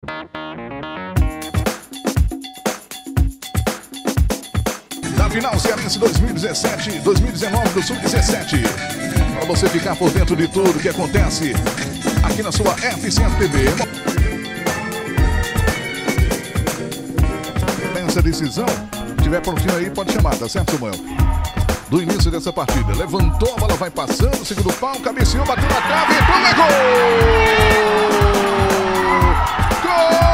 Da final Cearense 2019 do Sub-17. Para você ficar por dentro de tudo que acontece aqui na sua F100 TV. Essa decisão, se tiver prontinho aí, pode chamar, tá certo, Samuel? Do início dessa partida, levantou, a bola vai passando, segundo pau, cabeceou, bateu na trave, entrou, é gol! Gol!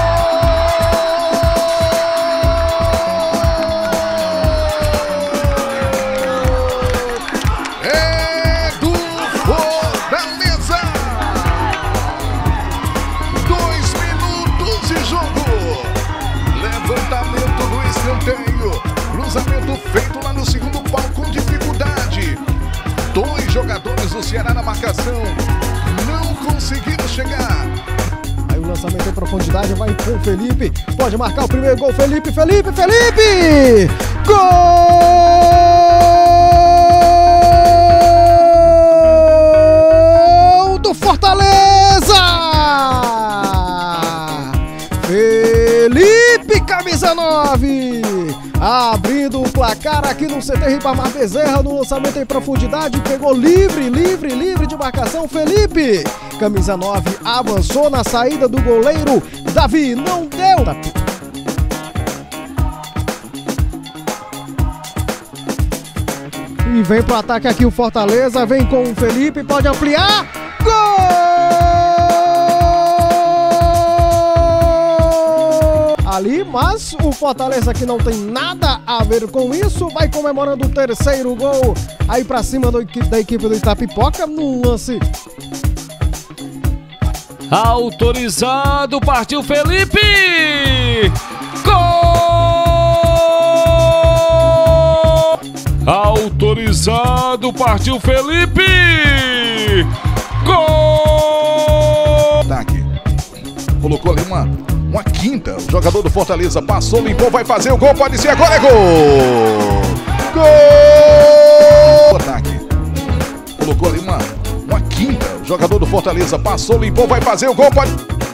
É do Fortaleza! 2 minutos de jogo! Levantamento do escanteio, cruzamento feito lá no segundo pau com dificuldade. 2 jogadores do Ceará na marcação, não conseguiram chegar. Aí o lançamento em profundidade vai com o Felipe, pode marcar o primeiro gol, Felipe! Gol do Fortaleza! Felipe, camisa 9, abrindo o placar aqui no CT Ribamar Bezerra, no lançamento em profundidade, pegou livre de marcação, Felipe, camisa 9, avançou na saída do goleiro, Davi, não deu. E vem pro ataque aqui o Fortaleza, vem com o Felipe, pode ampliar, gol! Ali, mas o Fortaleza que não tem nada a ver com isso, vai comemorando o terceiro gol aí pra cima da equipe do Itapipoca no lance. Autorizado, partiu Felipe! Gol! Autorizado, partiu Felipe! Gol! Ataque. Colocou ali uma quinta, o jogador do Fortaleza passou, limpou, vai fazer o gol, pode ser agora, é gol! Gol! Ataque. Colocou ali uma quinta, o jogador do Fortaleza passou, limpou, vai fazer o gol, pode...